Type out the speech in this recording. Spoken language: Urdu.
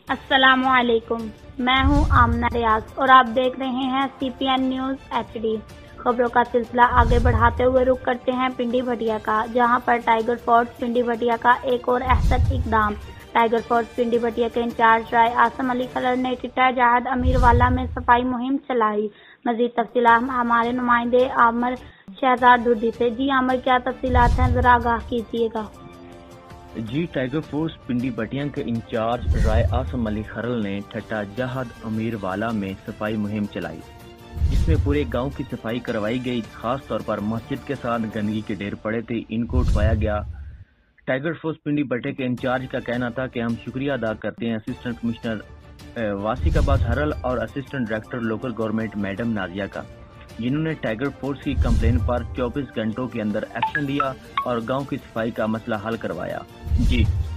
السلام علیکم، میں ہوں آمنہ ریاض اور آپ دیکھ رہے ہیں CPN نیوز HD۔ خبروں کا سلسلہ آگے بڑھاتے ہوئے رخ کرتے ہیں پنڈی بھٹیا کا، جہاں پر ٹائیگر فورس پنڈی بھٹیا کا ایک اور احسن اقدام۔ ٹائیگر فورس پنڈی بھٹیا کے انچارج رائے اعظم علی کھلڑ نے ٹٹہ جہاد امیر والا میں صفائی مہم چلائی۔ مزید تفصیلات ہمارے نمائندے عامر شہزاد ڈھڈی سے۔ جی عامر، کیا تفصیلات ہیں، ذرا آگاہ کیجیے گا۔ جی، ٹائیگر فورس پنڈی بھٹیا کے انچارج رائے اعظم علی کھلڑ نے ٹھٹہ جہاد امیر والا میں صفائی مہم چلائی، جس میں پورے گاؤں کی صفائی کروائی گئی۔ خاص طور پر مسجد کے ساتھ گندگی کے ڈھیر پڑے تھے، ان کو اٹھوایا گیا۔ ٹائیگر فورس پنڈی بھٹیا کے انچارج کا کہنا تھا کہ ہم شکریہ ادا کرتے ہیں اسسٹنٹ کمشنر واسق عباس ہرل اور assistant director local government madam Nazia کا، جنہوں نے ٹائیگر فورس کی کمپلین پر 24 گھنٹوں کے اندر ایکشن لیا اور گاؤں کی صفائی کا مسئلہ حل کروایا۔ جی